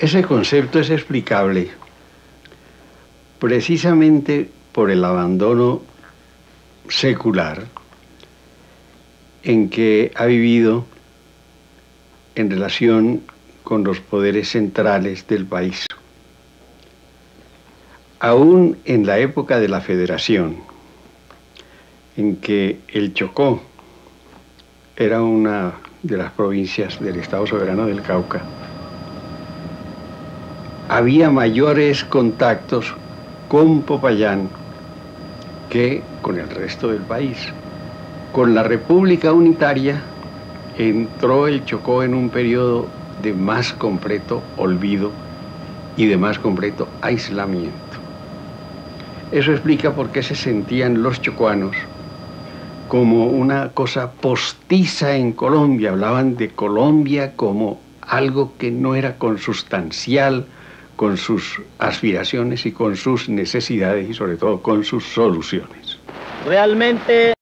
Ese concepto es explicable precisamente por el abandono secular en que ha vivido en relación con los poderes centrales del país. Aún en la época de la Federación, en que el Chocó era una de las provincias del Estado Soberano del Cauca, había mayores contactos con Popayán que con el resto del país. Con la República Unitaria entró el Chocó en un periodo de más completo olvido y de más completo aislamiento. Eso explica por qué se sentían los chocuanos como una cosa postiza en Colombia. Hablaban de Colombia como algo que no era consustancial con sus aspiraciones y con sus necesidades y sobre todo con sus soluciones. Realmente